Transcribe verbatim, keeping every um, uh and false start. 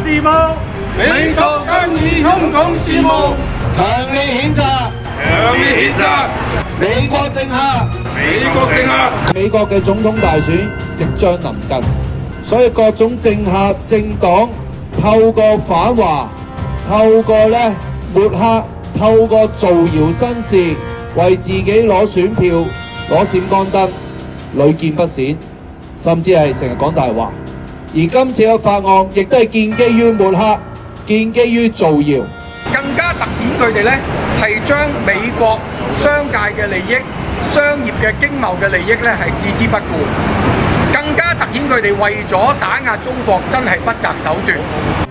事務， 美國干預香港事務， 強烈譴責， 強烈譴責美國政客， 美國政客。 美國嘅總統大選即將臨近，所以各種政客、政黨透過反華、透過咧抹黑、透過造謠生事，為自己攞選票、攞閃光燈，屢見不鮮，甚至係成日講大話。而今次嘅法案亦都係建基於抹黑、建基於造謠， 更加突顯佢哋咧係將美國商界嘅利益、商業嘅經貿嘅利益咧係置之不顧，更加突顯佢哋為咗打壓中國真係不擇手段。